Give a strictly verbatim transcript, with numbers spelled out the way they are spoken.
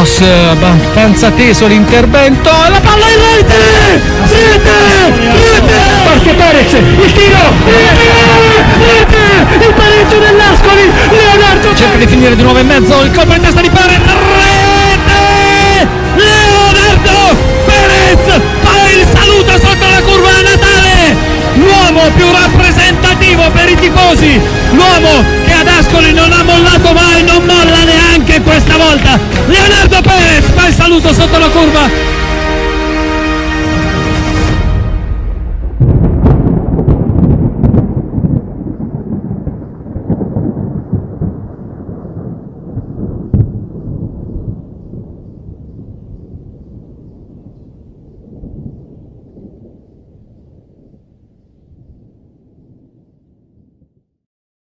cross, abbastanza teso l'intervento, la palla in rete! Rete! Rete! Parte Perez, il tiro! Rete! Il pareggio dell'Ascoli, Leonardo cerca di finire di nuovo in mezzo, il colpo in testa di Perez, rete! Leonardo Perez fa il saluto sotto la curva a Natale! L'uomo più rappresentativo per i tifosi, l'uomo che ad Ascoli non ha mollato mai, non molla neanche questa volta. Leonardo Perez fa il saluto sotto la curva